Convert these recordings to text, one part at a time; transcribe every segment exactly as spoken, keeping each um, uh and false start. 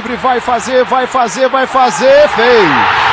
livre, vai fazer, vai fazer, vai fazer, fez!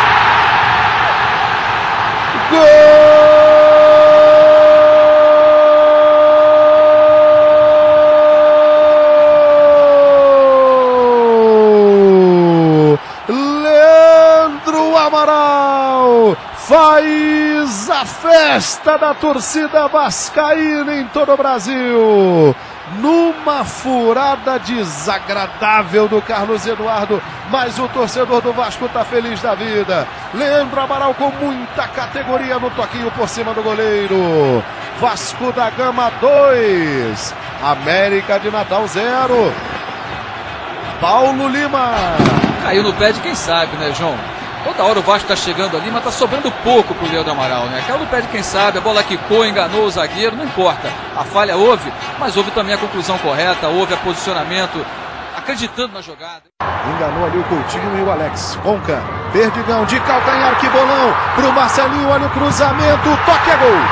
Gol! Leandro Amaral faz a festa da torcida vascaína em todo o Brasil. Numa furada desagradável do Carlos Eduardo, mas o torcedor do Vasco está feliz da vida. Leandro Amaral com muita categoria no toquinho por cima do goleiro. Vasco da Gama dois, América de Natal zero. Paulo Lima. Caiu no pé de quem sabe, né, João? Toda hora o Vasco tá chegando ali, mas tá sobrando pouco pro Leandro Amaral, né? Caiu no pé de quem sabe, a bola quicou, enganou o zagueiro, não importa. A falha houve, mas houve também a conclusão correta, houve a posicionamento, acreditando na jogada. Enganou ali o Coutinho e o Alex. Conca, Perdigão de calcanhar, que bolão pro Marcelinho, olha o cruzamento, o toque é gol.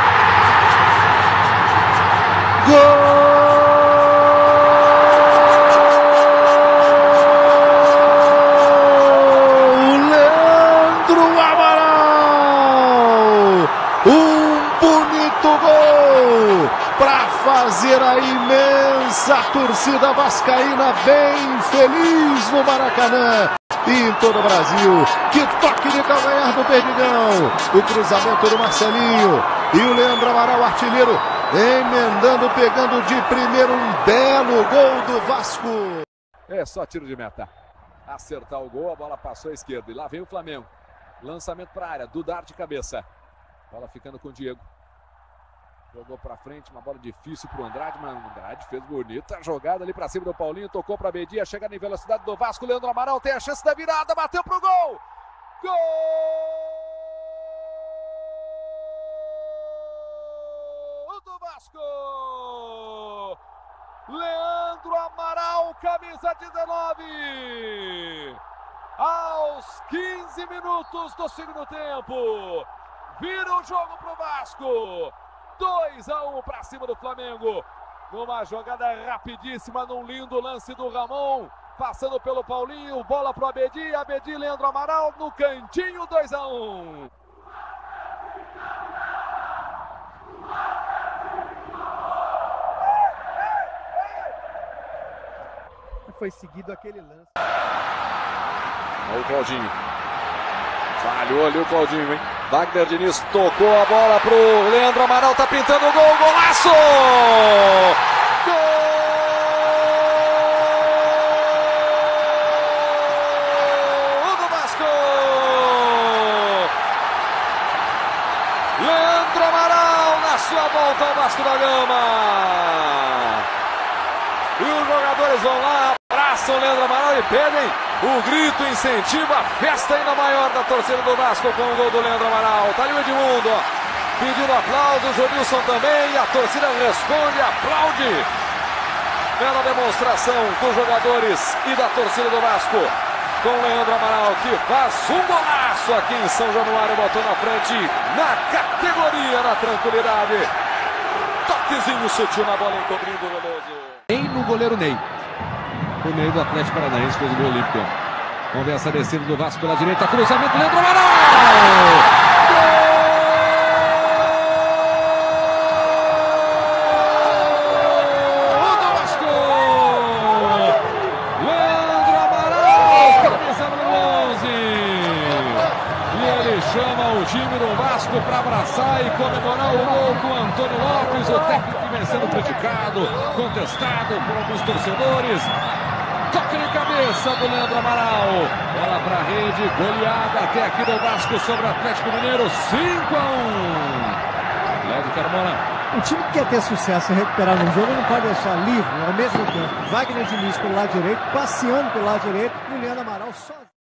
Gol! Para fazer a imensa torcida vascaína bem feliz no Maracanã e em todo o Brasil. Que toque de calcanhar do Perdigão, o cruzamento do Marcelinho e o Leandro Amaral, artilheiro, emendando, pegando de primeiro um belo gol do Vasco. É só tiro de meta, acertar o gol, a bola passou à esquerda e lá vem o Flamengo. Lançamento para a área, Dudar de cabeça, bola ficando com o Diego. Jogou pra frente, uma bola difícil pro Andrade, mas o Andrade fez bonita jogada ali pra cima do Paulinho, tocou pra Bedia, chegando em velocidade do Vasco, Leandro Amaral tem a chance da virada, bateu pro gol! Gol do Vasco! Leandro Amaral, camisa dezenove! Aos quinze minutos do segundo tempo, vira o jogo pro Vasco! dois a um para cima do Flamengo, numa jogada rapidíssima, num lindo lance do Ramon, passando pelo Paulinho, bola pro Abedi, Abedi, Leandro Amaral, no cantinho, dois a um. Foi seguido aquele lance. Olha o Claudinho. Falhou ali o Claudinho, hein? Wagner Diniz tocou a bola pro Leandro Amaral, tá pintando o gol, golaço! Gol do Vasco! Leandro Amaral na sua volta ao Vasco da Gama! E os jogadores vão lá, abraçam o Leandro Amaral e pedem o grito, incentivo, a festa ainda maior da torcida do Vasco com o gol do Leandro Amaral. Tá ali o Edmundo, ó, pedindo aplausos, o Jonilson também, e a torcida responde, aplaude. Bela demonstração dos jogadores e da torcida do Vasco com o Leandro Amaral, que faz um golaço aqui em São Januário, botou na frente, na categoria, na tranquilidade. Toquezinho sutil na bola, encobrindo o Veloso. Bem no goleiro Ney. O Ney do Atlético Paranaense fez o gol olímpico. Vamos ver essa descida do Vasco pela direita. Cruzamento, Leandro Amaral! Gol do Vasco! Leandro Amaral, camisa número onze. E ele chama o time do Vasco para abraçar e comemorar o gol com Antônio Lopes, o técnico que vem sendo criticado, contestado por alguns torcedores. Toque de cabeça do Leandro Amaral. Bola para a rede, goleada até aqui do Vasco sobre o Atlético Mineiro, cinco a um. Léo Carmona. O time que quer ter sucesso e recuperar no jogo não pode deixar livre ao mesmo tempo Wagner Diniz pelo lado direito, passeando pelo lado direito e o Leandro Amaral sozinho.